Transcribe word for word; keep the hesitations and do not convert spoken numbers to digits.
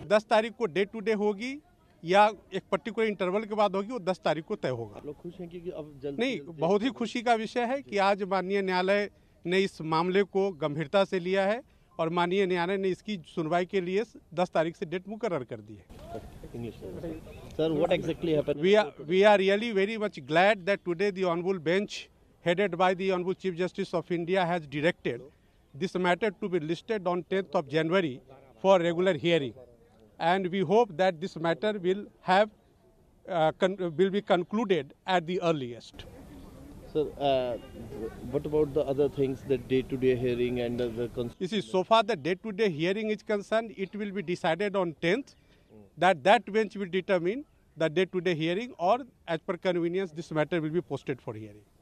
दस तारीख को डे टू डे होगी या एक पर्टिकुलर इंटरवल के बाद होगी, वो दस तारीख को तय होगा। आप लोग खुश हैं क्योंकि अब जल्द नहीं, बहुत ही खुशी का विषय है कि आज माननीय न्यायालय ने इस मामले को गंभीरता से लिया है और माननीय न्यायालय ने इसकी सुनवाई के लिए दस तारीख से डेट मुकर्रर कर दी है। Sir, what exactly happened? We are we are really very much glad that today the honorable bench, headed by the honorable Chief Justice of India, has directed this matter to be listed on tenth of January for regular hearing, and we hope that this matter will have uh, con will be concluded at the earliest. Sir, uh, what about the other things, the day-to-day hearing and the, the You see, so far the day-to-day hearing is concerned, it will be decided on tenth. That that bench will determine the day-to-day hearing, or as per convenience, this matter will be posted for hearing.